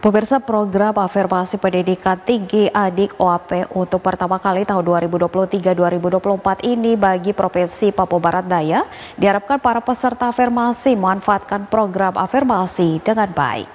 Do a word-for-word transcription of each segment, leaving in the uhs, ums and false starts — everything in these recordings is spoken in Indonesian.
Pemirsa, program afirmasi pendidikan tinggi Adik O A P untuk pertama kali tahun dua ribu dua puluh tiga dua ribu dua puluh empat ini bagi Provinsi Papua Barat Daya, diharapkan para peserta afirmasi memanfaatkan program afirmasi dengan baik.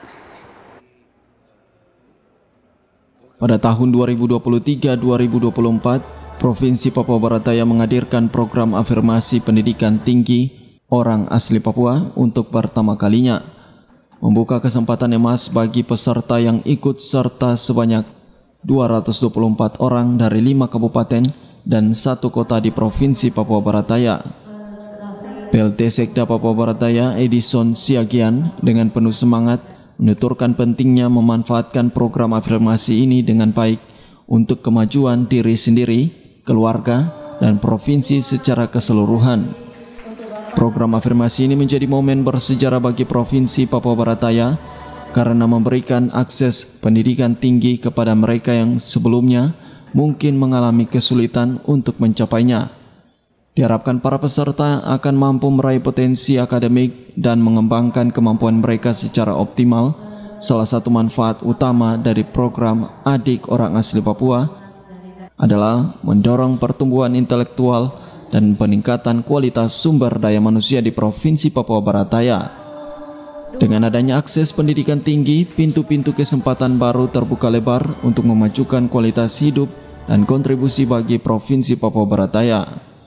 Pada tahun dua ribu dua puluh tiga dua ribu dua puluh empat, Provinsi Papua Barat Daya menghadirkan program afirmasi pendidikan tinggi orang asli Papua untuk pertama kalinya, membuka kesempatan emas bagi peserta yang ikut serta sebanyak dua ratus dua puluh empat orang dari lima kabupaten dan satu kota di Provinsi Papua Barat Daya. P L T Sekda Papua Barat Daya Edison Siagian dengan penuh semangat menuturkan pentingnya memanfaatkan program afirmasi ini dengan baik untuk kemajuan diri sendiri, keluarga, dan provinsi secara keseluruhan. Program afirmasi ini menjadi momen bersejarah bagi Provinsi Papua Barat Daya karena memberikan akses pendidikan tinggi kepada mereka yang sebelumnya mungkin mengalami kesulitan untuk mencapainya. Diharapkan para peserta akan mampu meraih potensi akademik dan mengembangkan kemampuan mereka secara optimal. Salah satu manfaat utama dari program Adik Orang Asli Papua adalah mendorong pertumbuhan intelektual dan peningkatan kualitas sumber daya manusia di Provinsi Papua Barat Daya. Dengan adanya akses pendidikan tinggi, pintu-pintu kesempatan baru terbuka lebar untuk memajukan kualitas hidup dan kontribusi bagi Provinsi Papua Barat Daya.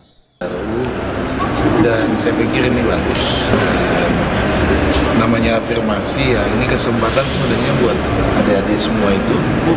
Dan saya pikir ini bagus. Dan namanya afirmasi ya, ini kesempatan sebenarnya buat adik-adik semua itu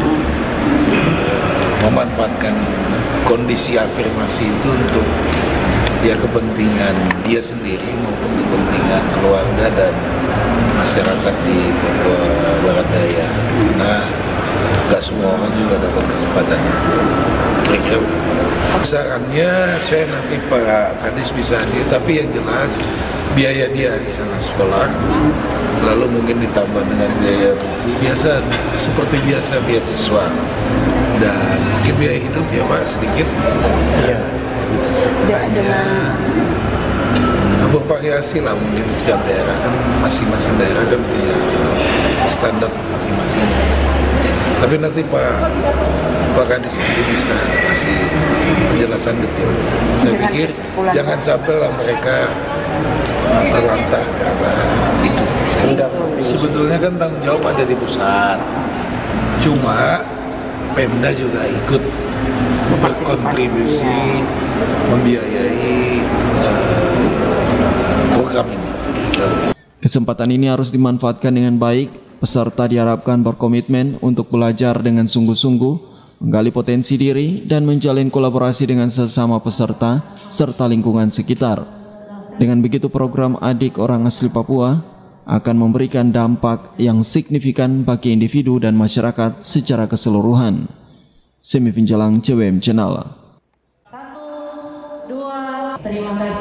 memanfaatkan kondisi afirmasi itu untuk ya kepentingan dia sendiri maupun kepentingan keluarga dan masyarakat di Papua Barat Daya, karena nggak semua orang juga dapat kesempatan itu. Kira-kira sarannya saya nanti Pak Kadis bisa hadir, tapi yang jelas biaya dia di sana sekolah lalu mungkin ditambah dengan biaya biasa seperti biasa beasiswa, dan mungkin biaya hidup ya Pak sedikit. Iya. Hanya bervariasi lah, mungkin setiap daerah kan masing-masing daerah kan punya standar masing-masing. Tapi nanti Pak Pak Kadis nanti bisa kasih penjelasan detailnya. Saya pikir jangan sampai lah mereka terlantar karena itu. Sebetulnya kan tanggung jawab ada di pusat. Cuma Pemda juga ikut berkontribusi membiayai uh, program ini. Kesempatan ini harus dimanfaatkan dengan baik. Peserta diharapkan berkomitmen untuk belajar dengan sungguh-sungguh, menggali potensi diri, dan menjalin kolaborasi dengan sesama peserta serta lingkungan sekitar. Dengan begitu, program Adik Orang Asli Papua akan memberikan dampak yang signifikan bagi individu dan masyarakat secara keseluruhan. Semi Finjalang C W M Channel. Satu, dua, terima kasih.